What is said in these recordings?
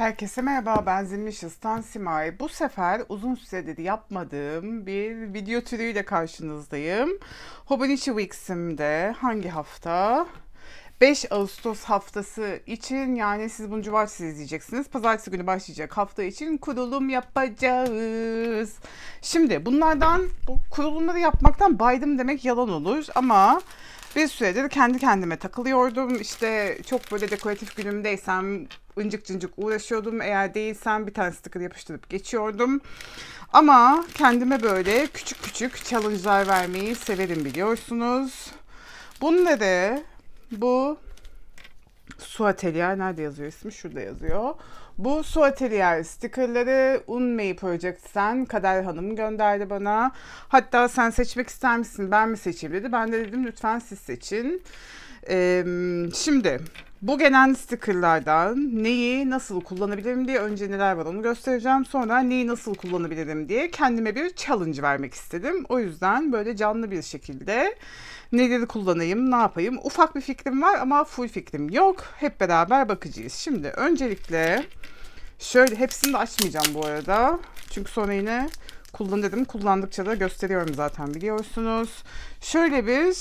Herkese merhaba, ben Zilmişis'ten Simay. Bu sefer uzun süredir yapmadığım bir video türüyle karşınızdayım. Hobonichi Weeks'imde hangi hafta? 5 Ağustos haftası için, yani siz bunu cumartesi izleyeceksiniz. Pazartesi günü başlayacak hafta için kurulum yapacağız. Şimdi bunlardan, bu kurulumları yapmaktan baydım demek yalan olur ama bir süredir kendi kendime takılıyordum. İşte çok böyle dekoratif günümdeysem ıncık cıncık uğraşıyordum. Eğer değilsem bir tane sticker yapıştırıp geçiyordum. Ama kendime böyle küçük küçük challenge'lar vermeyi severim, biliyorsunuz. Bunları, bu Su Atelier, nerede yazıyor ismi? Şurada yazıyor. Bu Su Atelier stickerları Unmei Project'ten Kader Hanım gönderdi bana. Hatta sen seçmek ister misin, ben mi seçeyim dedi. Ben de dedim lütfen siz seçin. Şimdi bu gelen stickerlardan neyi nasıl kullanabilirim diye, önce neler var onu göstereceğim. Sonra neyi nasıl kullanabilirim diye kendime bir challenge vermek istedim. O yüzden böyle canlı bir şekilde neleri kullanayım, ne yapayım? Ufak bir fikrim var ama full fikrim yok. Hep beraber bakacağız. Şimdi öncelikle şöyle, hepsini de açmayacağım bu arada. Çünkü sonra yine kullan dedim. Kullandıkça da gösteriyorum zaten, biliyorsunuz. Şöyle bir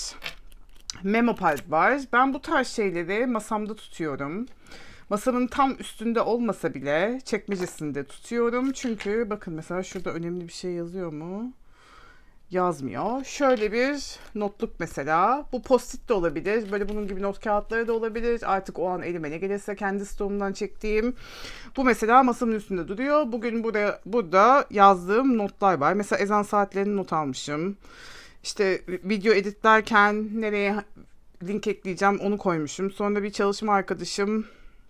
memo pad var. Ben bu tarz şeyleri masamda tutuyorum. Masamın tam üstünde olmasa bile çekmecesinde tutuyorum. Çünkü bakın mesela şurada önemli bir şey yazıyor mu? Yazmıyor. Şöyle bir notluk mesela. Bu post-it de olabilir. Böyle bunun gibi not kağıtları da olabilir. Artık o an elime ne gelirse kendi stoğumdan çektiğim. Bu mesela masamın üstünde duruyor. Bugün burada yazdığım notlar var. Mesela ezan saatlerini not almışım. İşte video editlerken nereye link ekleyeceğim onu koymuşum. Sonra bir çalışma arkadaşım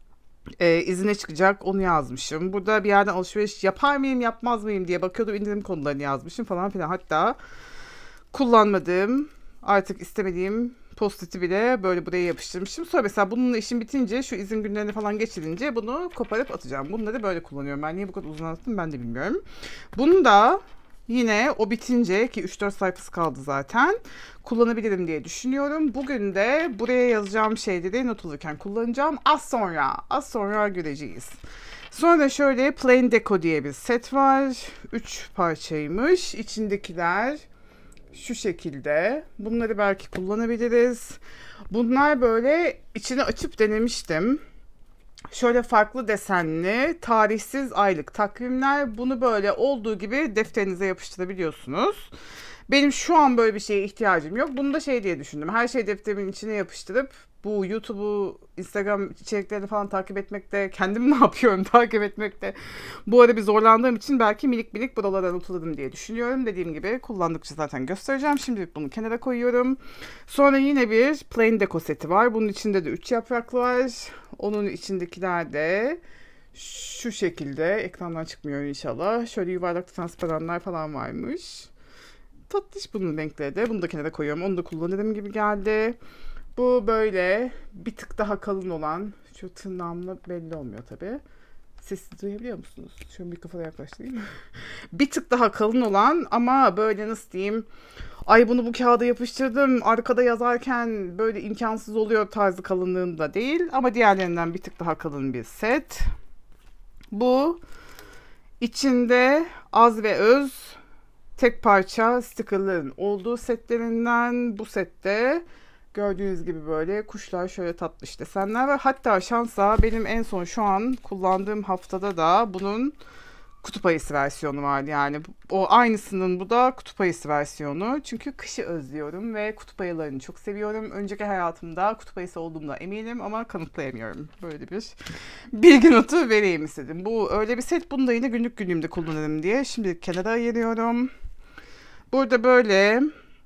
izine çıkacak, onu yazmışım. Burada bir yerden alışveriş yapar mıyım yapmaz mıyım diye bakıyordum, indirim konularını yazmışım falan filan. Hatta kullanmadığım, artık istemediğim post-it'i bile böyle buraya yapıştırmışım. Sonra mesela bununla işim bitince, şu izin günlerini falan geçirince bunu koparıp atacağım. Bunları böyle kullanıyorum. Ben niye bu kadar uzun anlattım ben de bilmiyorum. Bunu da yine o bitince, ki 3-4 sayfası kaldı zaten, kullanabilirim diye düşünüyorum. Bugün de buraya yazacağım şeyleri not alırken kullanacağım. Az sonra göreceğiz. Sonra şöyle Plain Deco diye bir set var. 3 parçaymış. İçindekiler şu şekilde. Bunları belki kullanabiliriz. Bunlar böyle içini açıp denemiştim. Şöyle farklı desenli, tarihsiz aylık takvimler. Bunu böyle olduğu gibi defterinize yapıştırabiliyorsunuz. Benim şu an böyle bir şeye ihtiyacım yok. Bunu da şey diye düşündüm. Her şeyi defterimin içine yapıştırıp bu YouTube'u, Instagram içeriklerini falan takip etmekte, kendim ne yapıyorum takip etmekte bu arada bir zorlandığım için belki minik minik buralara not diye düşünüyorum. Dediğim gibi kullandıkça zaten göstereceğim. Şimdilik bunu kenara koyuyorum. Sonra yine bir Plain Deco seti var. Bunun içinde de 3 yapraklı var. Onun içindekiler de şu şekilde, ekrandan çıkmıyor inşallah. Şöyle yuvarlak transparanlar falan varmış. Tatlış bunun renkleri de. Bunu da kenara koyuyorum. Onu da kullanırım gibi geldi. Bu böyle bir tık daha kalın olan, şu tırnağımla belli olmuyor tabii. Sesi duyabiliyor musunuz? Şöyle mikrofona yaklaştırayım. Bir tık daha kalın olan ama böyle nasıl diyeyim, ay bunu bu kağıda yapıştırdım, arkada yazarken böyle imkansız oluyor tarzı kalınlığında değil. Ama diğerlerinden bir tık daha kalın bir set. Bu içinde az ve öz tek parça stickerların olduğu setlerinden. Bu sette gördüğünüz gibi böyle kuşlar, şöyle tatlış desenler var. Hatta şansa benim en son şu an kullandığım haftada da bunun kutup ayısı versiyonu vardı. Yani o aynısının, bu da kutup ayısı versiyonu. Çünkü kışı özlüyorum ve kutup ayılarını çok seviyorum. Önceki hayatımda kutup ayısı olduğumda eminim ama kanıtlayamıyorum. Böyle bir bilgi notu vereyim istedim. Bu öyle bir set. Bunu da yine günlük günlüğümde kullanırım diye şimdilik kenara ayırıyorum. Burada böyle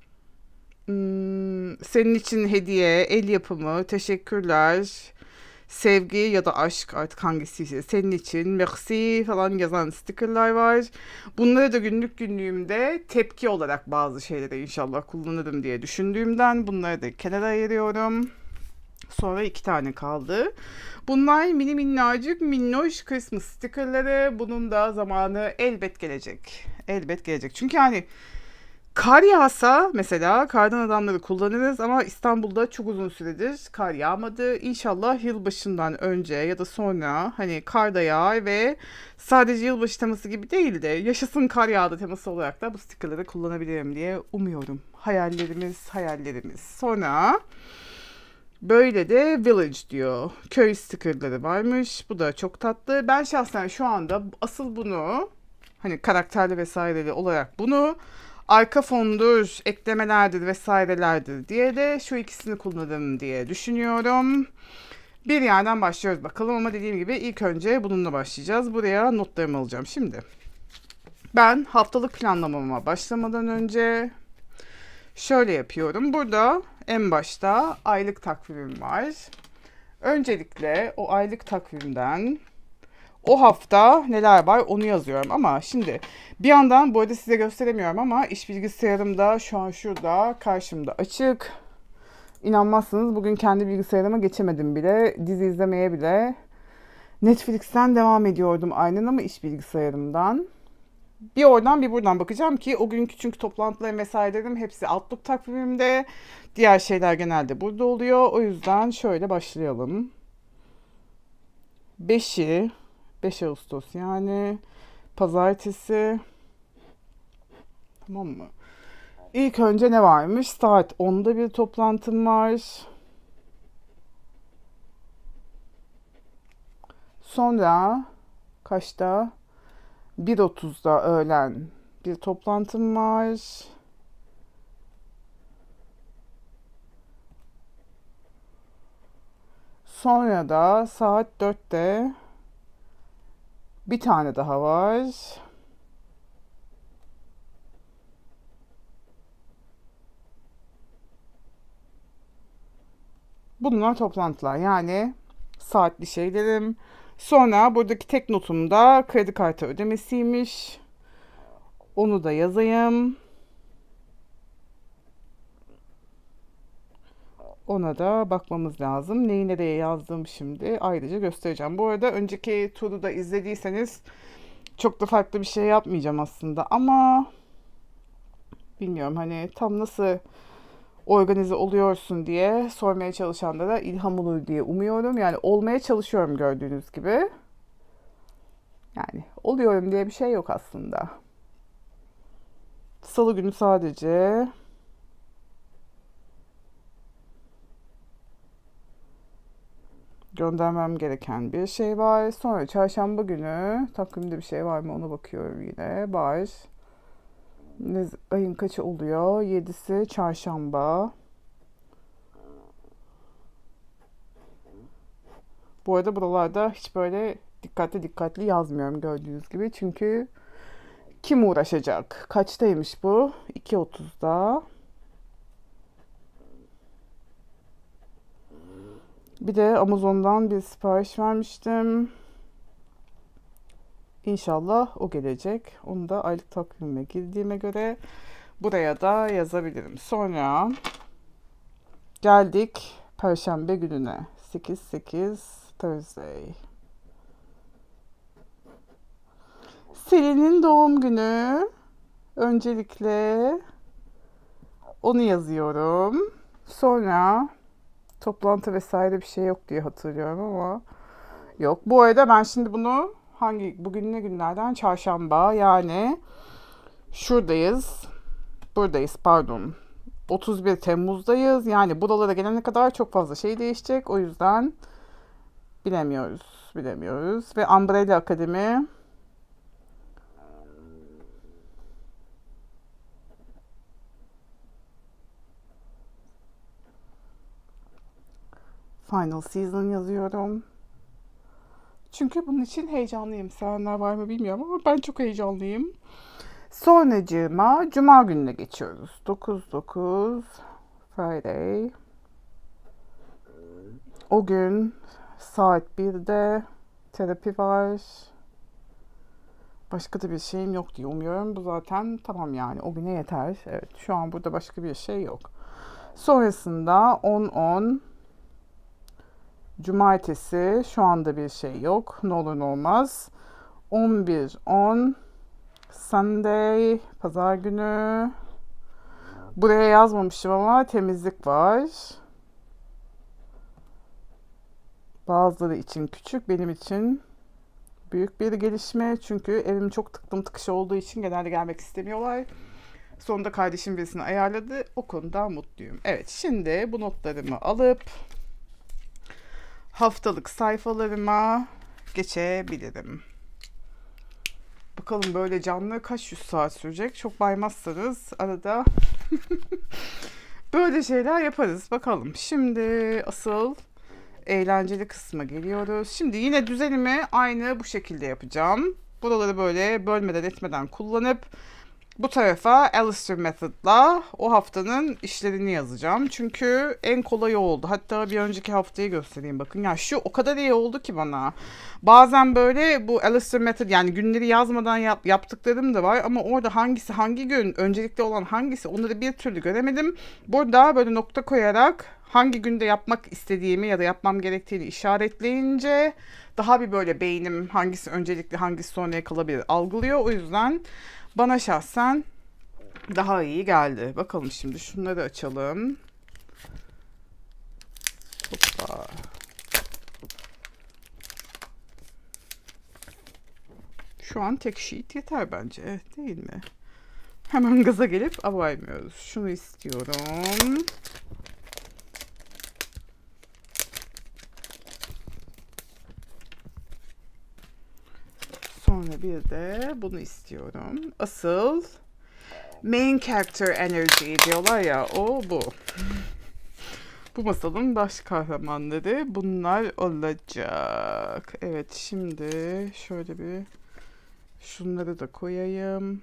senin için hediye, el yapımı, teşekkürler, sevgi ya da aşk, artık hangisiyse, senin için, merci falan yazan stickerlar var. Bunları da günlük günlüğümde tepki olarak bazı şeylere inşallah kullanırım diye düşündüğümden bunları da kenara ayırıyorum. Sonra 2 tane kaldı. Bunlar mini minnacık minnoş Christmas stickerları. Bunun da zamanı elbet gelecek. Elbet gelecek. Çünkü hani Kar yağsa mesela kardan adamları kullanırız ama İstanbul'da çok uzun süredir kar yağmadı. İnşallah yılbaşından önce ya da sonra hani kar da yağar ve sadece yılbaşı teması gibi değil de yaşasın kar yağdı teması olarak da bu stickerları kullanabilirim diye umuyorum. Hayallerimiz, hayallerimiz. Sonra böyle de Village diyor. Köy stickerları varmış. Bu da çok tatlı. Ben şahsen şu anda asıl bunu hani karakterli vesaireli olarak bunu arka fondur, eklemelerdir vesairelerdir diye de şu ikisini kullanırım diye düşünüyorum. Bir yerden başlıyoruz bakalım ama dediğim gibi ilk önce bununla başlayacağız. Buraya notlarımı alacağım şimdi. Ben haftalık planlamama başlamadan önce şöyle yapıyorum. Burada en başta aylık takvimim var. Öncelikle o aylık takvimden o hafta neler var onu yazıyorum ama şimdi bir yandan bu arada size gösteremiyorum ama iş bilgisayarım da şu an şurada karşımda açık. İnanmazsınız bugün kendi bilgisayarıma geçemedim bile. Dizi izlemeye bile Netflix'ten devam ediyordum aynen ama iş bilgisayarımdan. Bir oradan bir buradan bakacağım ki o günkü çünkü toplantılarım vesairelerim hepsi Outlook takvimimde. Diğer şeyler genelde burada oluyor. O yüzden şöyle başlayalım. 5'i 5 Ağustos yani pazartesi, tamam mı? İlk önce ne varmış? Saat 10'da bir toplantım var. Sonra kaçta? 1:30'da öğlen bir toplantım var. Sonra da saat 4'te bir tane daha var. Bunlar toplantılar yani saatli şeylerim. Sonra buradaki tek notum da kredi kartı ödemesiymiş. Onu da yazayım. Ona da bakmamız lazım. Neyi nereye yazdım şimdi ayrıca göstereceğim. Bu arada önceki turu da izlediyseniz çok da farklı bir şey yapmayacağım aslında ama bilmiyorum hani tam nasıl organize oluyorsun diye sormaya çalışanlara ilham olur diye umuyorum. Yani olmaya çalışıyorum gördüğünüz gibi. Yani oluyorum diye bir şey yok aslında. Salı günü sadece göndermem gereken bir şey var. Sonra çarşamba günü takvimde bir şey var mı ona bakıyorum yine. Var. Ayın kaçı oluyor? 7'si çarşamba. Bu arada buralarda hiç böyle dikkatli yazmıyorum gördüğünüz gibi. Çünkü kim uğraşacak? Kaçtaymış bu? 2:30'da. Bir de Amazon'dan bir sipariş vermiştim. İnşallah o gelecek. Onu da aylık takvime girdiğime göre buraya da yazabilirim. Sonra geldik Perşembe gününe. 8 Thursday. Selin'in doğum günü. Öncelikle onu yazıyorum. Sonra toplantı vesaire bir şey yok diye hatırlıyorum ama yok. Bu arada ben şimdi bunu bugün ne günlerden? Çarşamba yani buradayız pardon. 31 Temmuz'dayız. Yani buralara gelene kadar çok fazla şey değişecek. O yüzden bilemiyoruz. Ve Umbrella Akademi Final Season yazıyorum. Çünkü bunun için heyecanlıyım. Sevenler var mı bilmiyorum ama ben çok heyecanlıyım. Sonracığıma Cuma gününe geçiyoruz. 9 Friday. O gün saat 1'de terapi var. Başka da bir şeyim yok diye umuyorum. Bu zaten tamam yani o güne yeter. Evet şu an burada başka bir şey yok. Sonrasında 10 Cumartesi şu anda bir şey yok. Ne olur ne olmaz. 11 Sunday Pazar günü. Buraya yazmamışım ama temizlik var. Bazıları için küçük, benim için büyük bir gelişme. Çünkü evim çok tıklım tıkış olduğu için genelde gelmek istemiyorlar. Sonunda kardeşim birisini ayarladı. O konuda mutluyum. Evet, şimdi bu notlarımı alıp haftalık sayfalarıma geçebilirim. Bakalım böyle canlı kaç yüz saat sürecek. Çok baymazsanız arada böyle şeyler yaparız. Bakalım. Şimdi asıl eğlenceli kısma geliyoruz. Şimdi yine düzenimi aynı bu şekilde yapacağım. Buraları böyle bölmeden etmeden kullanıp bu tarafa Alistair Method'la o haftanın işlerini yazacağım. Çünkü en kolay oldu. Hatta bir önceki haftayı göstereyim bakın. Ya şu o kadar iyi oldu ki bana. Bazen böyle bu Alistair Method, yani günleri yazmadan yaptıklarım da var. Ama orada hangisi hangi gün, öncelikli olan hangisi, onları bir türlü göremedim. Burada böyle nokta koyarak hangi günde yapmak istediğimi ya da yapmam gerektiğini işaretleyince daha bir böyle beynim hangisi öncelikli hangisi sonraya kalabilir algılıyor. O yüzden bana şahsen daha iyi geldi. Bakalım şimdi şunları açalım. Hoppa. Şu an tek sheet yeter bence, değil mi? Hemen gaza gelip abarmıyoruz. Şunu istiyorum. Sonra bir de bunu istiyorum. Asıl main character energy diyorlar ya, o bu. Bu masalın baş kahramanları bunlar olacak. Evet, şimdi şöyle bir şunları da koyayım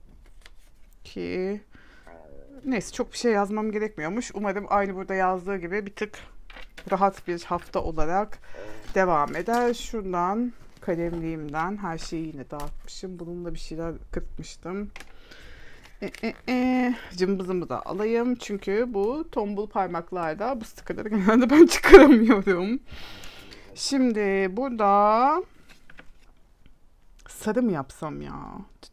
ki neyse, çok bir şey yazmam gerekmiyormuş. Umarım aynı burada yazdığı gibi bir tık rahat bir hafta olarak devam eder. Şuradan kalemliğimden her şeyi yine dağıtmışım. Bununla bir şeyler kırpmıştım. Cımbızımı da alayım. Çünkü bu tombul parmaklarda bu stickerları genelde ben çıkaramıyorum. Şimdi burada sarı mı yapsam ya?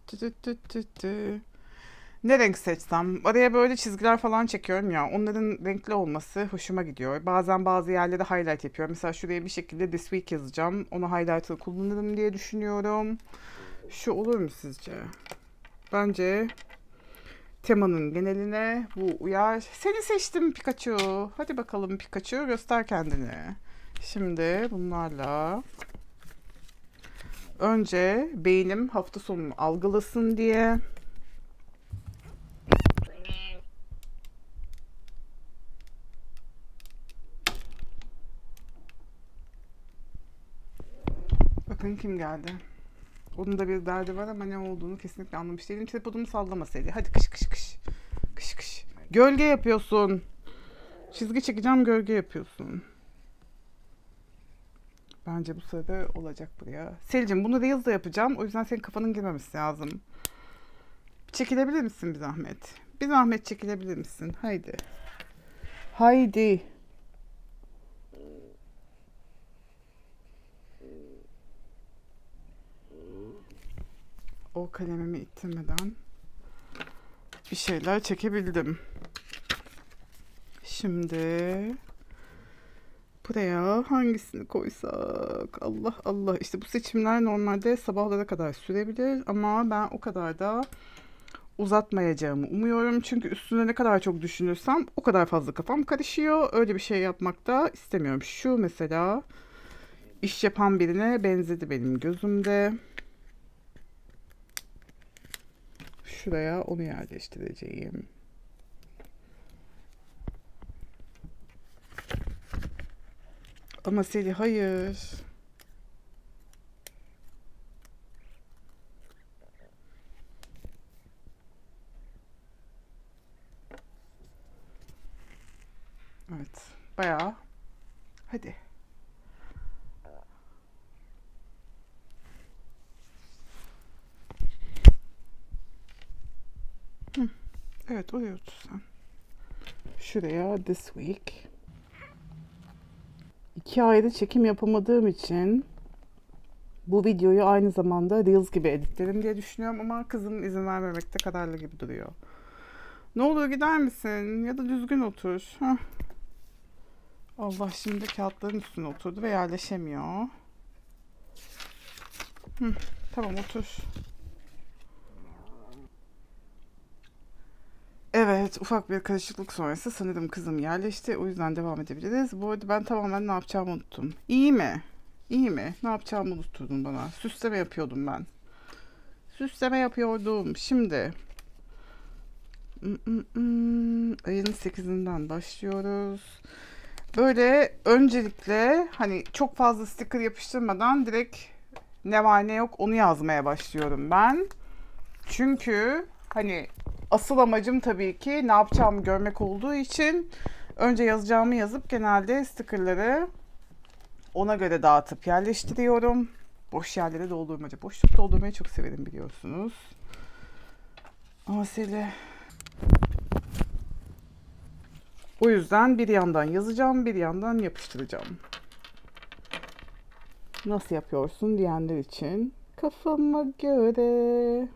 Ne renk seçsem? Araya böyle çizgiler falan çekiyorum ya. Onların renkli olması hoşuma gidiyor. Bazen bazı yerlere highlight yapıyorum. Mesela şuraya bir şekilde this week yazacağım. Onu highlight'ı kullanırım diye düşünüyorum. Şu olur mu sizce? Bence temanın geneline bu uyar. Seni seçtim Pikachu. Hadi bakalım Pikachu, göster kendini. Şimdi bunlarla önce beynim hafta sonunu algılasın diye bakın kim geldi. Onun da bir derdi var ama ne olduğunu kesinlikle anlamış değilim. Tripodumu sallamasaydı. Hadi kış kış kış. Kış kış. Gölge yapıyorsun. Çizgi çekeceğim, gölge yapıyorsun. Bence bu sırada olacak buraya. Selicim, bunu Reels'da yapacağım. O yüzden senin kafanın girmemesi lazım. Çekilebilir misin bir zahmet? Bir zahmet çekilebilir misin? Haydi. Haydi. O kalemimi ittirmeden bir şeyler çekebildim. Şimdi buraya hangisini koysak? Allah Allah. İşte bu seçimler normalde sabahlara kadar sürebilir ama ben o kadar da uzatmayacağımı umuyorum. Çünkü üstüne ne kadar çok düşünürsem o kadar fazla kafam karışıyor. Öyle bir şey yapmak da istemiyorum. Şu mesela iş yapan birine benzedi benim gözümde. Şuraya onu yerleştireceğim. Ama Seli hayır. Evet. Bayağı. Hadi. Hı. Evet, oraya otur sen. Şuraya this week. 2 ayda çekim yapamadığım için bu videoyu aynı zamanda Reels gibi editlerim diye düşünüyorum ama kızım izin vermemekte kararlı gibi duruyor. Ne olur gider misin? Ya da düzgün otur. Heh. Allah, şimdi kağıtların üstüne oturdu ve yerleşemiyor. Hı, tamam, otur. Evet, ufak bir karışıklık sonrası sanırım kızım yerleşti. O yüzden devam edebiliriz. Bu arada ben tamamen ne yapacağımı unuttum. İyi mi? İyi mi? Ne yapacağımı unutturdun bana. Süsleme yapıyordum ben. Süsleme yapıyordum. Şimdi ayın 8'inden başlıyoruz. Böyle öncelikle hani çok fazla sticker yapıştırmadan direkt ne var ne yok onu yazmaya başlıyorum ben. Çünkü hani asıl amacım tabii ki ne yapacağımı görmek olduğu için önce yazacağımı yazıp genelde stickerları ona göre dağıtıp yerleştiriyorum. Boş yerlere doldurmaca. Boşluk doldurmayı çok severim biliyorsunuz. Ama o yüzden bir yandan yazacağım, bir yandan yapıştıracağım. Nasıl yapıyorsun diyenler için kafama göre.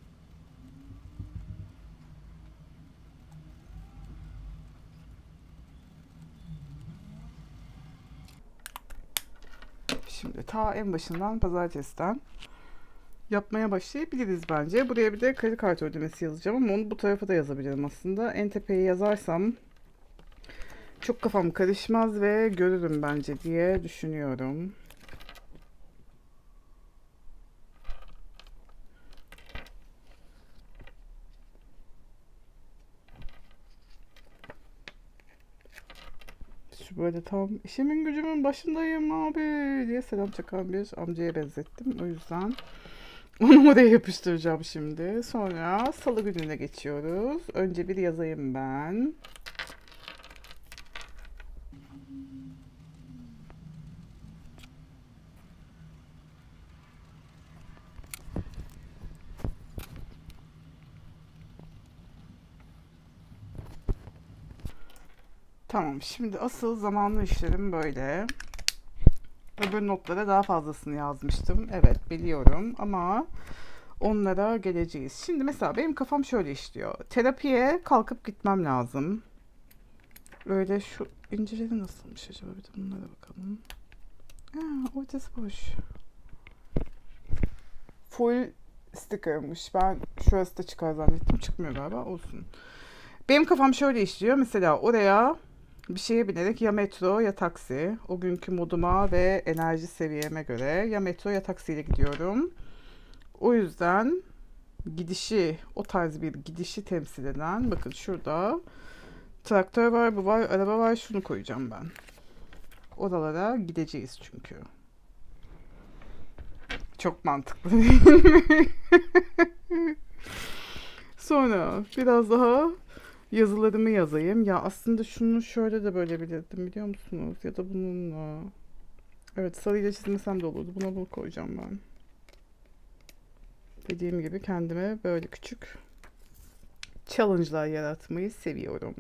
Şimdi ta en başından, pazartesiden yapmaya başlayabiliriz bence. Buraya bir de kredi kartı ödemesi yazacağım ama onu bu tarafa da yazabilirim aslında. En tepeye yazarsam çok kafam karışmaz ve görürüm bence diye düşünüyorum. Şu böyle tam işimin gücümün başındayım abi diye selam çakan bir amcaya benzettim. O yüzden onu oraya yapıştıracağım şimdi. Sonra salı gününe geçiyoruz. Önce bir yazayım ben. Tamam, şimdi asıl zamanlı işlerim böyle. Öbür notlara daha fazlasını yazmıştım. Evet, biliyorum ama onlara geleceğiz. Şimdi mesela benim kafam şöyle işliyor. Terapiye kalkıp gitmem lazım. Böyle şu inceleri nasılmış acaba, bir de bunlara bakalım. Ortası boş. Full stickermış. Ben şurası da çıkar zannettim. Çıkmıyor galiba. Olsun. Benim kafam şöyle işliyor. Mesela oraya bir şeye binerek ya metro ya taksi. O günkü moduma ve enerji seviyeme göre ya metro ya taksiyle gidiyorum. O yüzden gidişi, o tarz bir gidişi temsil eden, bakın şurada traktör var, bu var, araba var, şunu koyacağım ben. Oralara gideceğiz çünkü. Çok mantıklı değil mi? Sonra biraz daha yazılarımı yazayım. Ya aslında şunu şöyle de bölebilirdim biliyor musunuz? Ya da bununla. Evet, sarıyla çizmesem de olurdu. Buna bunu koyacağım ben. Dediğim gibi kendime böyle küçük challenge'lar yaratmayı seviyorum.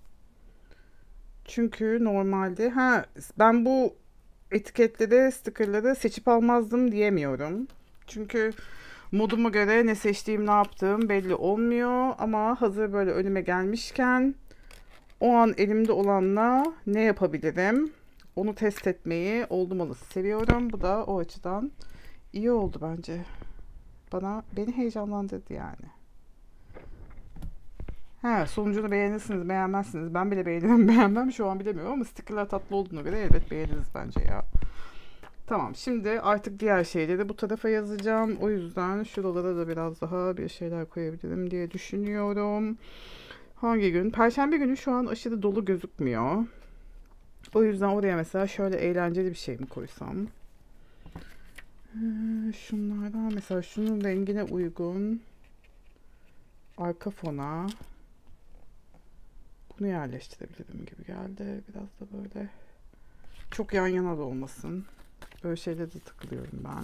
Çünkü normalde ben bu etiketleri, stickerları seçip almazdım diyemiyorum. Çünkü moduma göre ne seçtiğim, ne yaptığım belli olmuyor. Ama hazır böyle önüme gelmişken o an elimde olanla ne yapabilirim? Onu test etmeyi oldum olası seviyorum. Bu da o açıdan iyi oldu bence. Beni heyecanlandırdı yani. Sonucunu beğenirsiniz, beğenmezsiniz. Ben bile beğenirim, beğenmem şu an bilemiyorum ama stickerlar tatlı olduğuna göre elbet beğeniriz bence ya. Tamam, şimdi artık diğer şeyleri bu tarafa yazacağım. O yüzden şuralara da biraz daha bir şeyler koyabilirim diye düşünüyorum. Hangi gün? Perşembe günü şu an aşırı dolu gözükmüyor. O yüzden oraya mesela şöyle eğlenceli bir şey mi koysam? Şunlardan mesela şunun rengine uygun arka fona bunu yerleştirebilirim gibi geldi. Biraz da böyle çok yan yana da olmasın. Böyle şeylere de takılıyorum ben.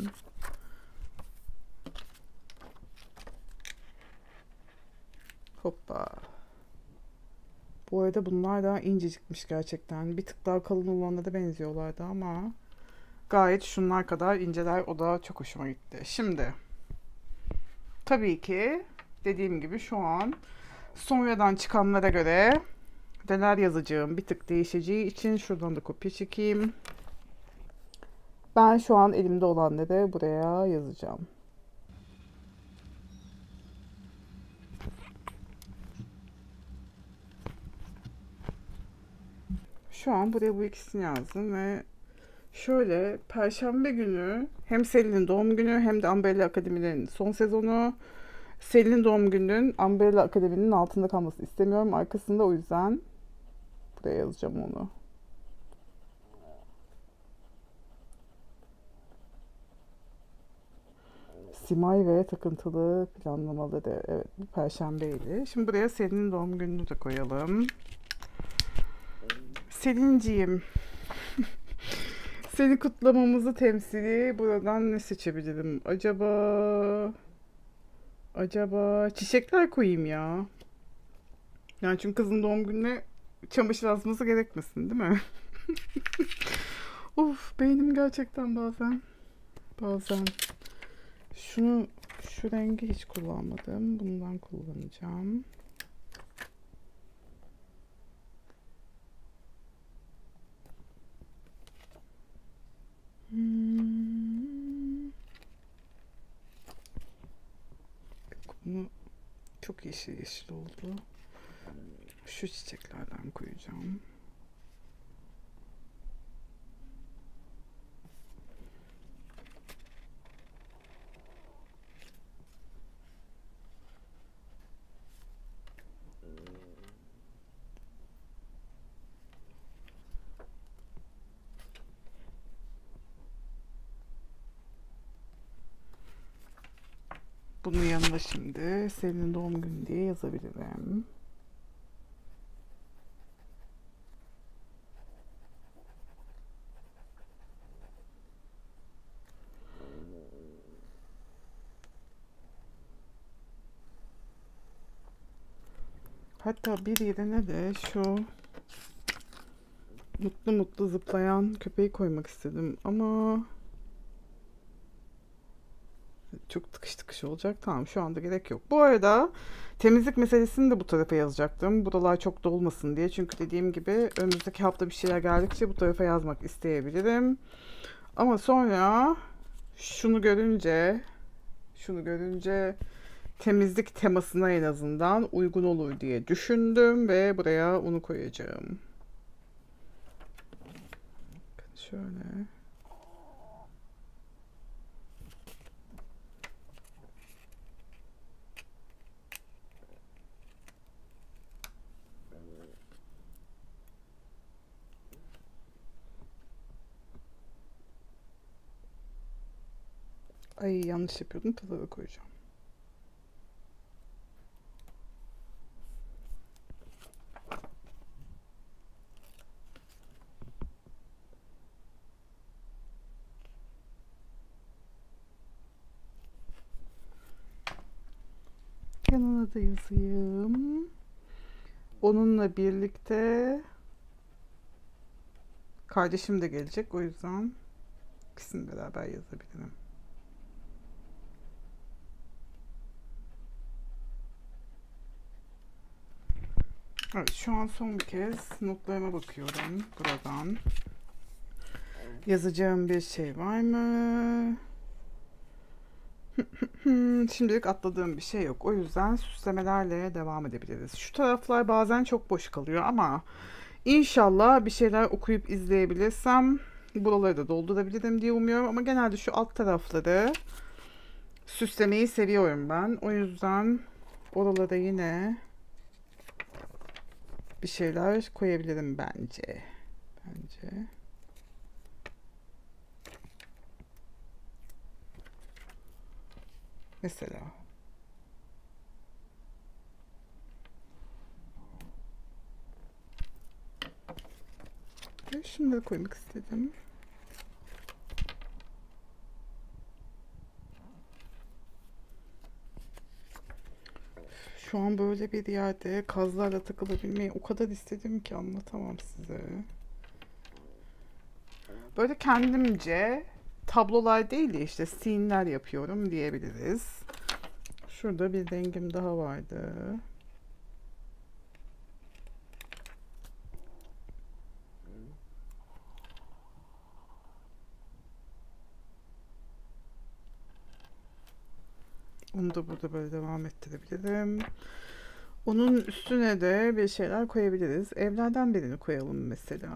Hoppa. Bu arada bunlar da incecikmiş gerçekten. Bir tık daha kalın olanlara benziyorlardı ama gayet şunlar kadar inceler. O da çok hoşuma gitti. Şimdi tabii ki dediğim gibi şu an Sonradan çıkanlara göre neler yazacağım bir tık değişeceği için şuradan da kopya çekeyim. Ben şu an elimde olanları buraya yazacağım. Şu an buraya bu ikisini yazdım ve şöyle Perşembe günü hem Selin'in doğum günü hem de Umbrella Akademi'nin son sezonu. Selin'in doğum gününün Umbrella Akademi'nin altında kalmasını istemiyorum arkasında, o yüzden buraya yazacağım onu. Simay ve takıntılı planlamaları. Evet, bu Perşembeydi. Şimdi buraya Selin'in doğum gününü de koyalım. Selin'ciğim. Seni kutlamamızı temsili buradan ne seçebilirim? Acaba çiçekler koyayım ya. Yani çünkü kızın doğum gününe çamaşır asması gerekmesin, değil mi? Of, beynim gerçekten bazen. Şu rengi hiç kullanmadım. Bundan kullanacağım. Bunu çok yeşil oldu. Şu çiçeklerden koyacağım. Bunun yanında şimdi senin doğum günü diye yazabilirim. Hatta bir yerine de şu mutlu mutlu zıplayan köpeği koymak istedim ama çok tıkış olacak. Tamam, şu anda gerek yok. Bu arada temizlik meselesini de bu tarafa yazacaktım. Buralar çok dolmasın diye. Çünkü dediğim gibi önümüzdeki hafta bir şeyler geldikçe bu tarafa yazmak isteyebilirim. Ama sonra şunu görünce temizlik temasına en azından uygun olur diye düşündüm ve buraya onu koyacağım. Şöyle. Ay, yanlış yapıyordum. Tadada koyacağım. Yanına da yazayım. Onunla birlikte kardeşim de gelecek. O yüzden ikisini beraber yazabilirim. Evet, şu an son bir kez notlarıma bakıyorum buradan. Yazacağım bir şey var mı? Şimdilik atladığım bir şey yok. O yüzden süslemelerle devam edebiliriz. Şu taraflar bazen çok boş kalıyor ama inşallah bir şeyler okuyup izleyebilirsem buraları da doldurabilirim diye umuyorum. Ama genelde şu alt tarafları süslemeyi seviyorum ben. O yüzden oralara yine bir şeyler koyabilirim bence. Mesela. Şunları koymak istedim. Şu an böyle bir yerde kazlarla takılabilmeyi o kadar istedim ki anlatamam size. Böyle kendimce tablolar değil de işte scene'ler yapıyorum diyebiliriz. Şurada bir rengim daha vardı. Onu da burada böyle devam ettirebilirim. Onun üstüne de bir şeyler koyabiliriz. Evlerden birini koyalım mesela.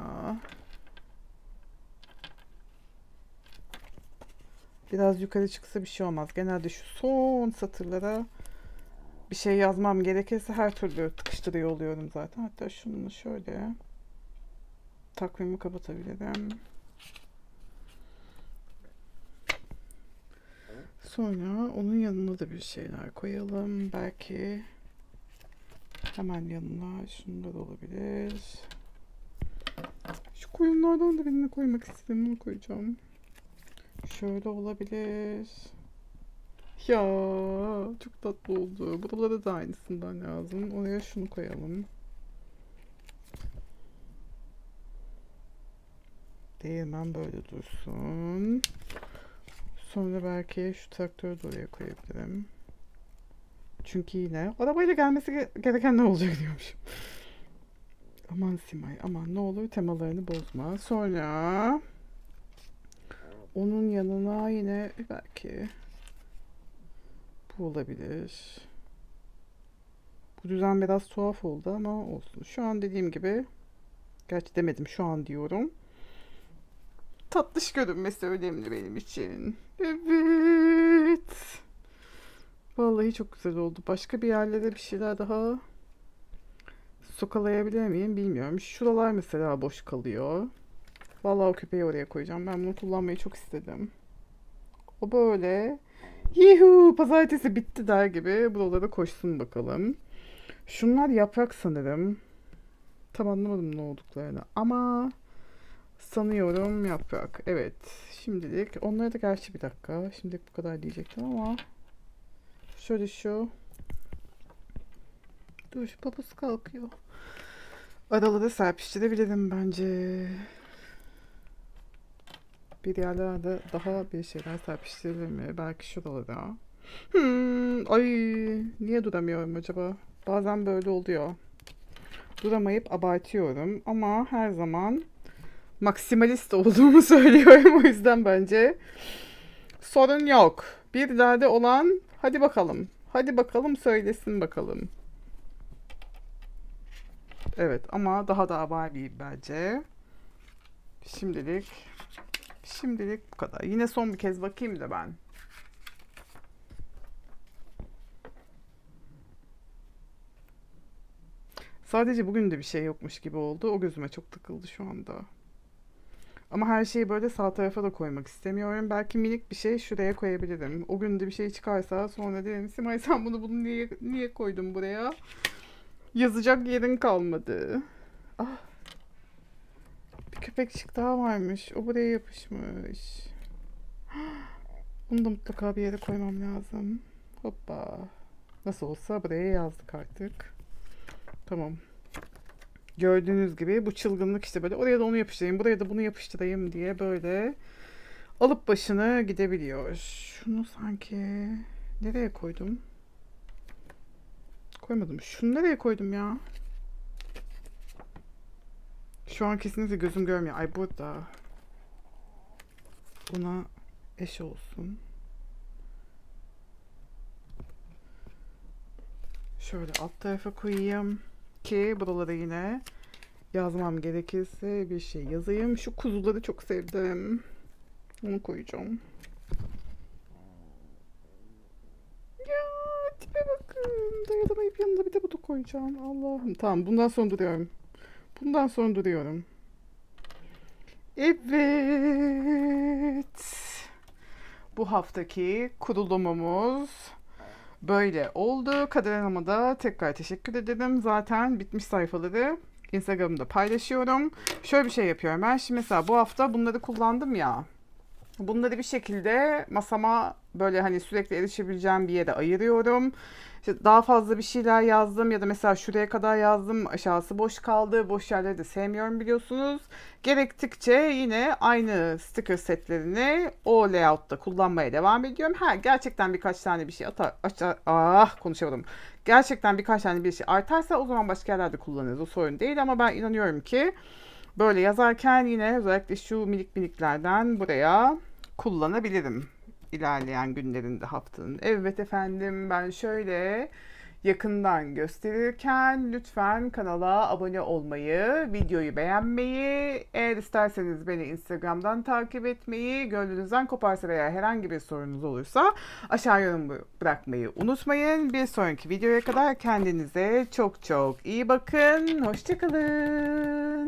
Biraz yukarı çıksa bir şey olmaz. Genelde şu son satırlara bir şey yazmam gerekirse her türlü tıkıştırıyor oluyorum zaten. Hatta şunu şöyle takvimi kapatabilirim. Sonra onun yanına da bir şeyler koyalım. Belki hemen yanına şunlar olabilir. Şu koyunlardan da birini koymak istedim. Onu koyacağım. Şöyle olabilir. Ya çok tatlı oldu. Buralara da aynısından lazım. Oraya şunu koyalım. Değirmen böyle dursun. Sonra belki şu traktörü de oraya koyabilirim. Çünkü yine arabayla gelmesi gereken ne olacak diyormuşum. Aman Simay, aman ne olur temalarını bozma. Sonra onun yanına yine belki bu olabilir. Bu düzen biraz tuhaf oldu ama olsun. Şu an dediğim gibi, gerçi demedim, şu an diyorum. Tatlış görünmesi önemli benim için. Evet. Vallahi çok güzel oldu. Başka bir yerlere bir şeyler daha sokalayabilir miyim bilmiyorum. Şuralar mesela boş kalıyor. Vallahi o köpeği oraya koyacağım. Ben bunu kullanmayı çok istedim. O böyle yuhu pazartesi bitti der gibi buralara koşsun bakalım. Şunlar yaprak sanırım. Tam anlamadım ne olduklarını ama sanıyorum yaprak. Evet. Şimdilik onlara da gerçi bir dakika. Şimdilik bu kadar diyecektim ama şöyle şu. Dur papusu kalkıyor. Araları serpiştirebilirim bence. Bir yerlerde daha bir şeyler serpiştirilir mi? Belki şuralara. Ay niye duramıyorum acaba? Bazen böyle oluyor. Duramayıp abartıyorum ama her zaman maksimalist olduğumu söylüyorum. O yüzden bence sorun yok. Bir derdi olan hadi bakalım. Hadi bakalım söylesin bakalım. Evet ama daha da abartmayayım bence. Şimdilik bu kadar. Yine son bir kez bakayım da ben. Sadece bugün de bir şey yokmuş gibi oldu. O gözüme çok takıldı şu anda. Ama her şeyi böyle sağ tarafa da koymak istemiyorum. Belki minik bir şey şuraya koyabilirim. O gün de bir şey çıkarsa sonra derim Simay sen bunu niye koydun buraya? Yazacak yerin kalmadı. Ah. Bir köpekçik daha varmış. O buraya yapışmış. Bunu da mutlaka bir yere koymam lazım. Hoppa. Nasıl olsa buraya yazdık artık. Tamam. Gördüğünüz gibi bu çılgınlık işte böyle oraya da onu yapıştırayım, buraya da bunu yapıştırayım diye böyle alıp başını gidebiliyor. Şunu sanki nereye koydum? Koymadım. Şunu nereye koydum ya? Şu an kesinlikle gözüm görmüyor. Ay burada. Buna eş olsun. Şöyle alt tarafa koyayım ki buralara yine yazmam gerekirse bir şey yazayım. Şu kuzuları çok sevdim. Onu koyacağım. Ya tipe bakın. Dayanamayıp yanına bir de bunu koyacağım. Allah'ım. Tamam bundan sonra duruyorum. Bundan sonra duruyorum. Evet. Bu haftaki kurulumumuz böyle oldu. Kader Hanım'a da tekrar teşekkür ederim. Zaten bitmiş sayfaları Instagram'da paylaşıyorum. Şöyle bir şey yapıyorum. Ben şimdi mesela bu hafta bunları kullandım ya. Bunları bir şekilde masama böyle hani sürekli erişebileceğim bir yere ayırıyorum. İşte daha fazla bir şeyler yazdım ya da mesela şuraya kadar yazdım, aşağısı boş kaldı. Boş yerleri de sevmiyorum biliyorsunuz. Gerektikçe yine aynı sticker setlerini o layout'ta kullanmaya devam ediyorum. Gerçekten birkaç tane bir şey konuşamadım. Gerçekten birkaç tane bir şey artarsa o zaman başka yerlerde kullanırız. O sorun değil ama ben inanıyorum ki böyle yazarken yine özellikle şu miniklerden buraya kullanabilirim. ilerleyen günlerinde haftanın. Evet efendim, ben şöyle yakından gösterirken lütfen kanala abone olmayı, videoyu beğenmeyi, eğer isterseniz beni Instagram'dan takip etmeyi, gönlünüzden koparsa veya herhangi bir sorunuz olursa aşağı yorum bırakmayı unutmayın. Bir sonraki videoya kadar kendinize çok çok iyi bakın. Hoşça kalın.